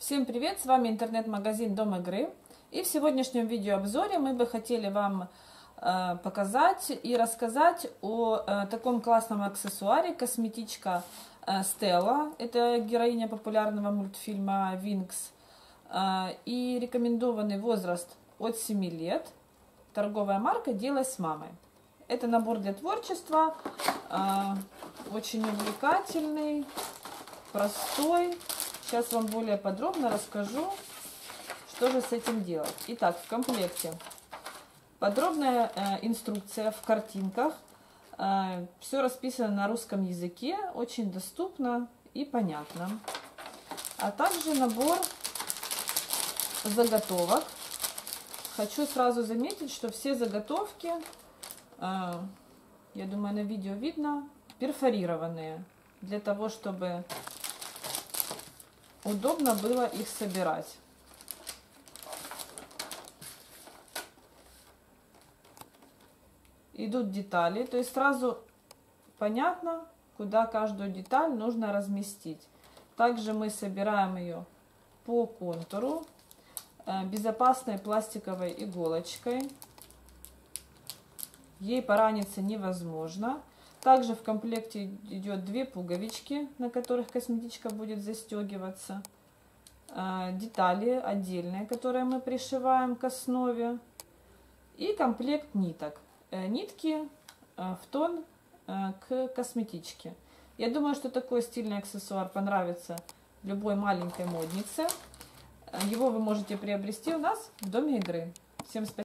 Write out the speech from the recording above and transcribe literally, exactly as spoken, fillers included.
Всем привет! С вами интернет-магазин Дом игры. И в сегодняшнем видеообзоре мы бы хотели вам э, показать и рассказать о э, таком классном аксессуаре косметичка э, Стелла. Это героиня популярного мультфильма Винкс. Э, и рекомендованный возраст от семи лет. Торговая марка «Делай с мамой». Это набор для творчества, э, очень увлекательный, простой. Сейчас вам более подробно расскажу, что же с этим делать. Итак, в комплекте подробная э, инструкция в картинках. Э, все расписано на русском языке, очень доступно и понятно. А также набор заготовок. Хочу сразу заметить, что все заготовки, э, я думаю, на видео видно, перфорированные, для того, чтобы удобно было их собирать. Идут детали, то есть сразу понятно, куда каждую деталь нужно разместить. Также мы собираем ее по контуру безопасной пластиковой иголочкой. Ей пораниться невозможно. Также в комплекте идет две пуговички, на которых косметичка будет застегиваться. Детали отдельные, которые мы пришиваем к основе. И комплект ниток. Нитки в тон к косметичке. Я думаю, что такой стильный аксессуар понравится любой маленькой моднице. Его вы можете приобрести у нас в Доме игры. Всем спасибо.